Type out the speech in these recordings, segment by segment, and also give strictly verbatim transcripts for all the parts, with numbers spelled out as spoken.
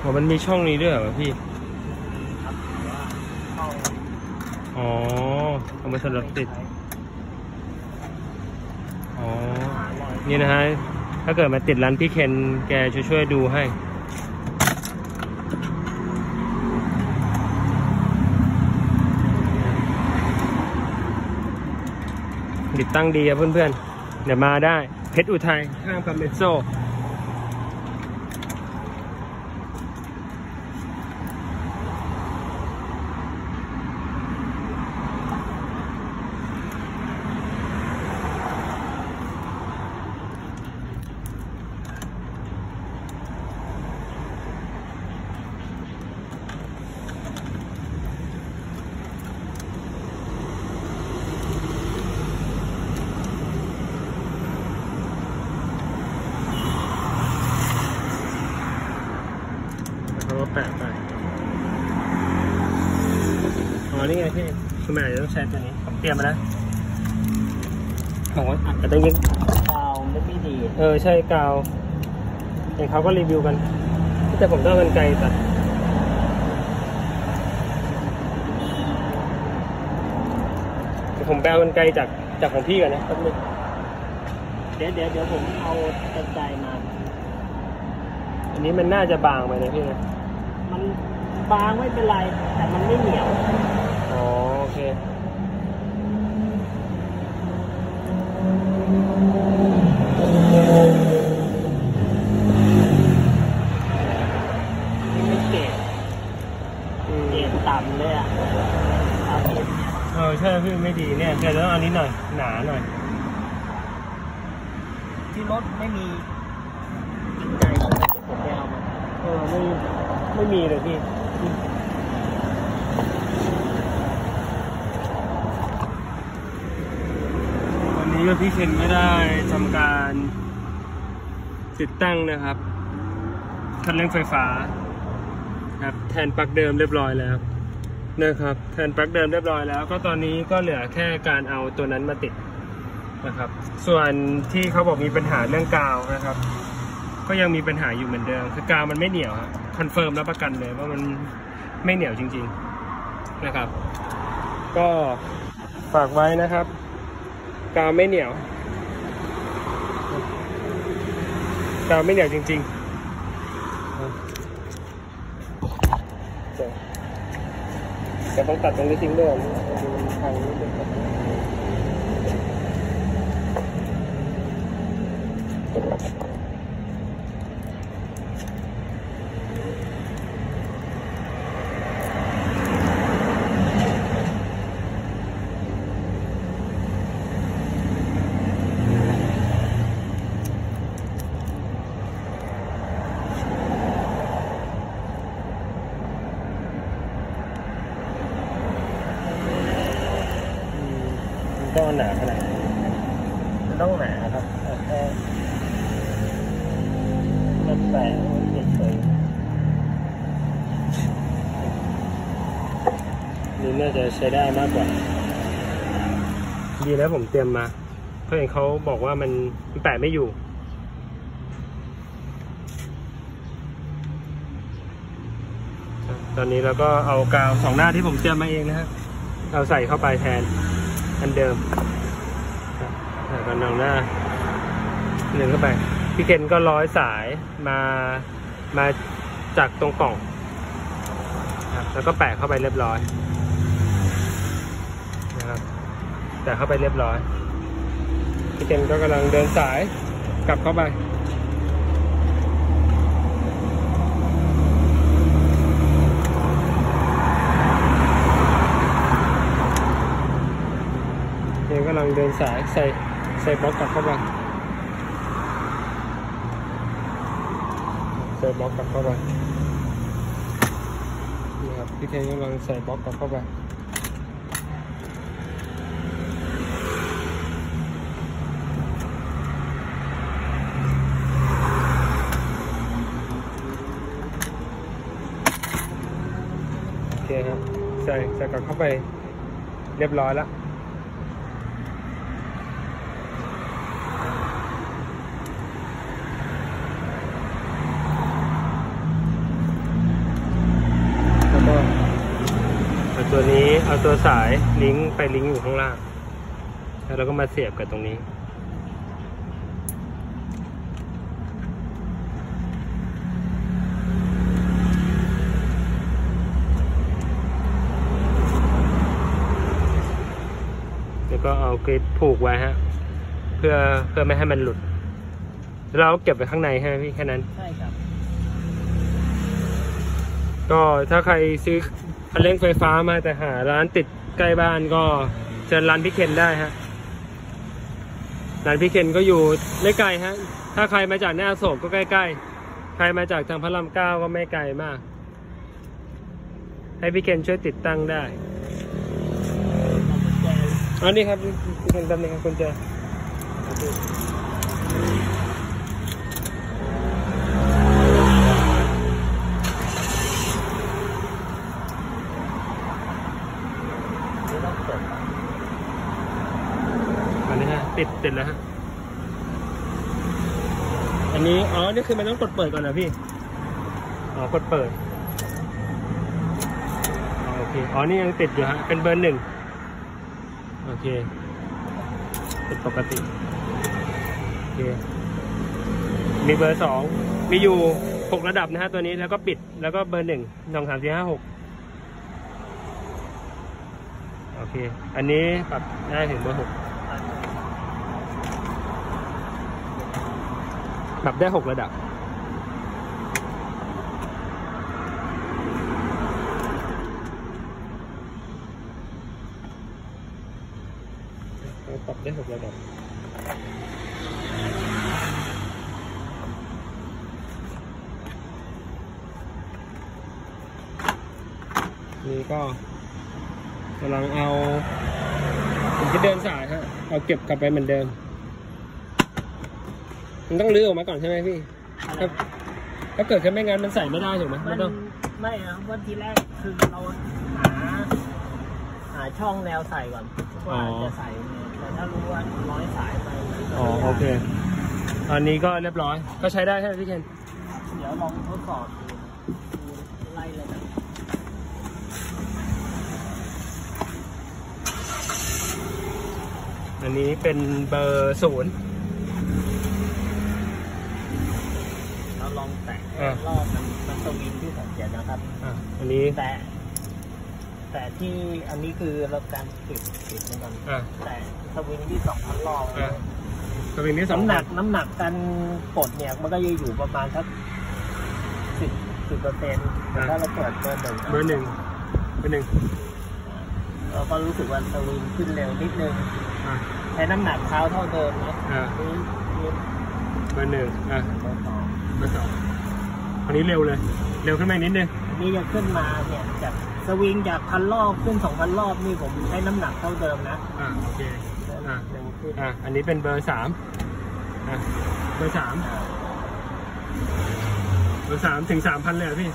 อ๋อมันมีช่องนี้ด้วยเหรอพี่ครับว่าช่องอ๋อเอามาสำหรับติดอ๋อนี่นะฮะถ้าเกิดมาติดร้านพี่เคนแกช่วยช่วยดูให้ติดตั้งดีครับเพื่อนๆเดี๋ยวมาได้เพชรอุทัยข้างปั๊มเมโซแปะไปอ๋อนี่ไงพี่คือแม่จะต้องใช้ตัวนี้ผมเตรียมมาแล้วบอกว่าอาจจะต้องยิงกาวไม่ไม่ดีเออใช่กาวเห็นเขาก็รีวิวกันแต่ผมต้องกันไกลตัดผมแปลกันไกลจากจากของพี่กันนะเดี๋ยวเดี๋ยวเดี๋ยวผมเอากันไกลมาอันนี้มันน่าจะบางไปนะพี่นะมันบางไม่เป็นไรแต่มันไม่เหนียวอ๋อโอเคไม่เกตเกตต่ำเลยอ่ะเออใช่พี่ไม่ดีเนี่ยแต่ต้องเอานี้หน่อยหนาหน่อยที่รถไม่มีกันไกลผมไปเอามาเออไม่ไม่มีเลยพี่วันนี้ก็พี่เคนไม่ได้ทำการติดตั้งนะครับคันเร่งไฟฟ้าครับแทนปลั๊กเดิมเรียบร้อยแล้วนะครับแทนปลั๊กเดิมเรียบร้อยแล้วก็ตอนนี้ก็เหลือแค่การเอาตัวนั้นมาติดนะครับส่วนที่เขาบอกมีปัญหาเรื่องกาวนะครับก็ยังมีปัญหาอยู่เหมือนเดิมคือกาวมันไม่เหนียวฮะคอนเฟิร์มรับประกันเลยว่ามันไม่เหนียวจริงๆนะครับก็ฝากไว้นะครับกาวไม่เหนียวกาวไม่เหนียวจริงๆแต่ต้องตัดตรงนี้ทิ้งด้วยทางนี้ด้วยต้องหนาขนาดมันต้องหนาครับแค่มันแปะเฉยๆนี่น่าจะใช้ได้มากกว่าดีแล้วผมเตรียมมาเพราะเห็นเขาบอกว่ามันแปะไม่อยู่ตอนนี้เราก็เอากาวสองหน้าที่ผมเตรียมมาเองนะฮะเอาใส่เข้าไปแทนอันเดิมใส่กันหน้าหนึ่งเข้าไปพี่เคนก็ร้อยสายมามาจากตรงกล่องแล้วก็แปะเข้าไปเรียบร้อยนะครับแปะเข้าไปเรียบร้อยพี่เคนก็กำลังเดินสายกลับเข้าไปกำลังเดินสายใส่ใส่บล็อกกลับเข้าไปใส่บล็อกกลับเข้าไปนี่ครับพี่เคนกำลังใส่บล็อกกลับเข้าไปโอเคครับใส่ใส่กลับเข้าไปเรียบร้อยแล้วเอาตัวสายลิงก์ไปลิงก์อยู่ข้างล่างแล้วเราก็มาเสียบกับตรงนี้แล้วก็เอากริปผูกไว้ฮะเพื่อเพื่อไม่ให้มันหลุดเราเก็บไว้ข้างในใช่ไหมพี่แค่นั้นใช่ครับก็ถ้าใครซื้อคันเร่งไฟฟ้ามาแต่หาร้านติดใกล้บ้านก็เชิญร้านพี่เคนได้ฮะร้านพี่เคนก็อยู่ไม่ไกลฮะถ้าใครมาจากหน้าโศกก็ใกล้ๆใครมาจากทางพระรามเก้าก็ไม่ไกลมากให้พี่เคนช่วยติดตั้งได้อันนี้ครับพี่เคนทำนี่ครับคุณเจอันนี้ฮะติดติดแล้วฮะอันนี้อ๋อนี่คือมันต้องกดเปิดก่อนนะพี่อ๋อกดเปิดอ๋อโอเคอ๋อนี่ยังติดอยู่ฮะเป็นเบอร์หนึ่งโอเคติดปกติโอเคมีเบอร์สองมีอยู่หกระดับนะฮะตัวนี้แล้วก็ปิดแล้วก็เบอร์หนึ่งสองสามสี่ห้าหกโอเคอันนี้ปรับได้ถึงเบอร์หกปรับได้หกระดับปรับได้หกระดับนี่ก็กำลังเอาผมจะเดินสายฮะเอาเก็บกลับไปเหมือนเดิมมันต้องลื้อออกมาก่อนใช่ไหมพี่ถ้าถ้าเกิดขึ้นไม่งั้นมันใส่ไม่ได้ถูกไหมมันต้องไม่อะวันทีแรกคือเราหาหาช่องแนวใส่ก่อนว่าจะใส่แต่ถ้ารู้ว่าร้อยสายไปอ๋อโอเคอันนี้ก็เรียบร้อยก็ใช้ได้ใช่ไหมพี่เคนเดี๋ยวลองทดสอบไล่เลยนะอันนี้เป็นเบอร์ศูนย์เราลองแตะรอบมันมันสวิงที่ผมเขียนนะครับอ่าอันนี้แต่แต่ที่อันนี้คือเราการปิดปิดเหมือนกันแต่สวิงที่สองพันรอบสวิงที่สองน้ำหนักน้ำหนักการกดเนี่ยมันก็จะอยู่ประมาณสักสิบสิบเปอร์เซ็นต์ถ้าเราเปิดเบอร์หนึ่งเบอร์หนึ่งเบอร์หนึ่งเราก็รู้สึกว่าสวิงขึ้นเร็วนิดนึงใช้น้ำหนักเท้าเท่าเดิมนะเบอร์หนึ่งอ่ะเบอร์สองเบอร์สองอันนี้เร็วเลยเร็วขึ้นมานิดนึงนี่จะขึ้นมาเนี่ยจากสวิงจากพันรอบขึ้นสองพันรอบนี่ผมใช้น้ำหนักเท่าเดิมนะอ่าโอเคอ่าอ่าอันนี้เป็นเบอร์สามอ่าเบอร์สามเบอร์สามถึงสามพันเลยพี่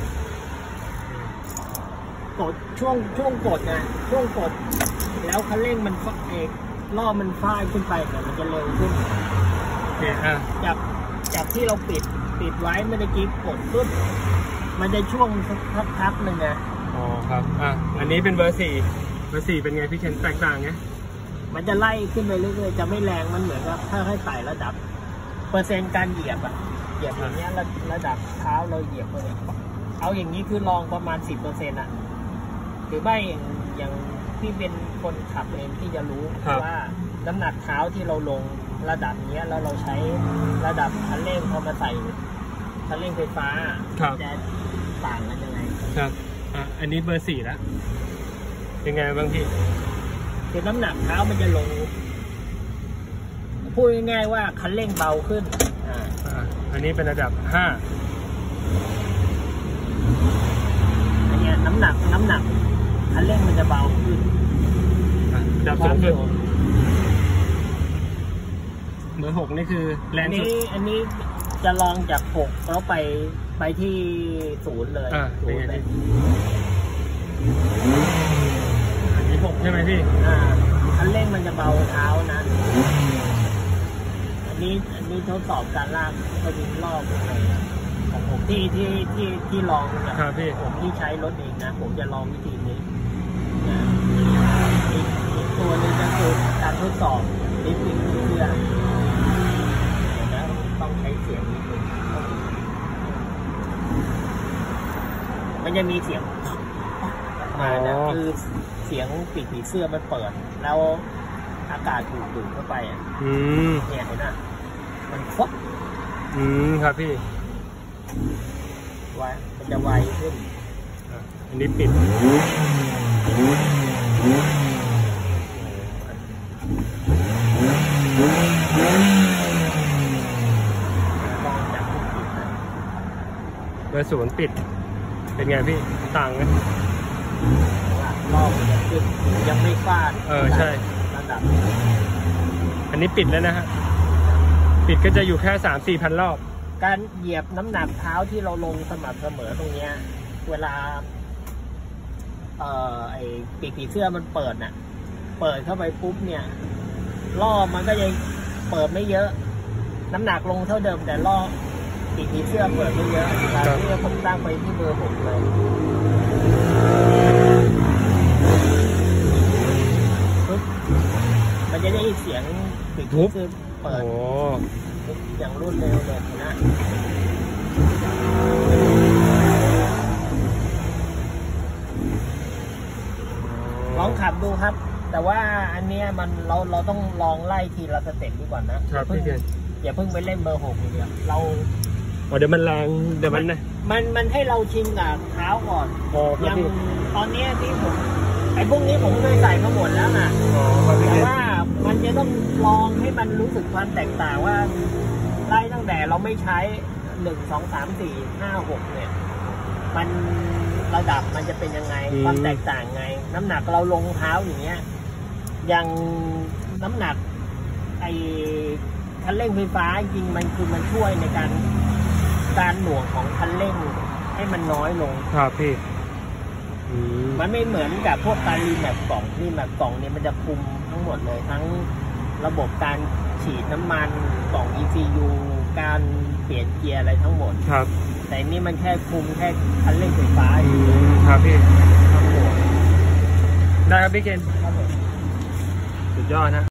กดช่วงช่วงกดนะช่วงกดแล้วคันเร่งมันฟักเอกรอบมันฟ้าขึ้นไปแต่มันจะเร็วขึ้นโอเคอ่ะจากจากที่เราปิดปิดไว้เมื่อกี้กดปุ๊บมันจะช่วงสักพักหนึ่งนะอ๋อครับอ่ะอันนี้เป็นเบอร์สี่เบอร์สี่เป็นไงพี่เคนแตกต่างไงมันจะไล่ขึ้นไปเรื่อยๆจะไม่แรงมันเหมือนกับถ้าให้ไต่ระดับเปอร์เซ็นต์การเหยียบอะเหยียบอย่างเงี้ยระดับเท้าเราเหยียบไปเลยเอาอย่างนี้คือลองประมาณสิบเปอร์เซ็นต์อะหรือไม่อย่างที่เป็นคนขับเองที่จะรู้ว่าน้ำหนักเท้าที่เราลงระดับนี้แล้วเราใช้ระดับคันเร่งพอมาใส่คันเร่งไฟฟ้าจะต่างกันยังไงครับอ่ะอันนี้เบอร์สี่แล้วเป็นไงบางทีคือน้ำหนักเท้ามันจะลงพูดง่ายๆว่าคันเร่งเบาขึ้นอ่าอันนี้เป็นระดับห้าอันนี้น้ำหนักน้ำหนักคันเร่งมันจะเบาขึ้นระดับสูงขึ้นเบอร์หกนี่คือแรงสุดอันนี้จะลองจากหกแล้วไปไปที่ศูนย์เลยศูนย์เลยอันนี้หกใช่ไหมพี่อ่าคันเร่งมันจะเบาเท้านะอันนี้อันนี้ทดสอบการลากสวิงรอบอะไรของผมที่ที่ที่ที่ลองเนี่ยผมที่ใช้รถเองนะผมจะลองวิธีนี้นะตัวหนึงก็คือการทดสอบลิฟต์เพื่อเดี๋ยวนะต้องใช้เสียงนิดนึงมันจะมีเสียงมานะคือเสียงปีกผีเสื้อมันเปิดแล้วอากาศถูกดูดเข้าไปอ่ะอืมเนี่ยเห็นไหมมันควักอืมครับพี่ไวมันจะไวขึ้นอ่ะอันนี้ปิดลองจับที่ปิดนะเบอร์ศูนย์ปิดเป็นไงพี่ต่างไหมว่ารอบมันจะขึ้นยังไม่ฟาดเออใช่ระดับอันนี้ปิดแล้วนะฮะปิดก็จะอยู่แค่สามสี่พันรอบการเหยียบน้ำหนักเท้าที่เราลงสม่ำเสมอตรงเนี้ยเวลาเอ่อไอ้ปีกผีเสื้อมันเปิดน่ะเปิดเข้าไปปุ๊บเนี่ยรอบมันก็ยังเปิดไม่เยอะ น้ำหนักลงเท่าเดิมแต่รอบปีกผีเสื้อเปิดไม่เยอะการที่ผมตั้งไปที่เบอร์หกเลยปุ๊บมันจะได้เสียงปีกผีเสื้อเปิดโอ้อย่างรวดเร็วเลยนะลองขับดูครับ แต่ว่าอันเนี้ยมันเราเราต้องลองไล่ทีละสเต็ปดีกว่านะครับพี่เคนอย่าเพิ่งไปเล่นเบอร์หกอย่างเดียวเราอ๋อเดี๋ยวมันแรงเดี๋ยวมันนะมันมันให้เราชินกับเท้าก่อนอ๋อคอรับย่างพี่ตอนเนี้ยที่ผมไอ้พวกนี้ผมเคยใส่มาหมดแล้วนะอ๋อครับพี่แต่เคนว่ามันจะต้องลองให้มันรู้สึกความแตกต่างว่าไล่ตั้งแต่เราไม่ใช้หนึ่งสองสามสี่ห้าหกเนี่ยมันระดับมันจะเป็นยังไงความแตกต่างไง น้ำหนักเราลงเท้าอย่างเงี้ยอย่างน้ำหนักไอ้คันเร่งไฟฟ้าจริงมันคือมันช่วยในการการหน่วงของคันเร่งให้มันน้อยลงครับพี่อืมมันไม่เหมือนกับพวกการรีแมปกล่องรีแมปกล่องเนี่ยมันจะคุมทั้งหมดเลยทั้งระบบการฉีดน้ำมันกล่อง อี ซี ยู การเปลี่ยนเกียร์อะไรทั้งหมดครับแต่นี่มันแค่คุมแค่คันเร่งไฟฟ้าออืยู่มครับพี่ทั้งหมดได้ครับพี่เคนครับผมสุดยอดฮะ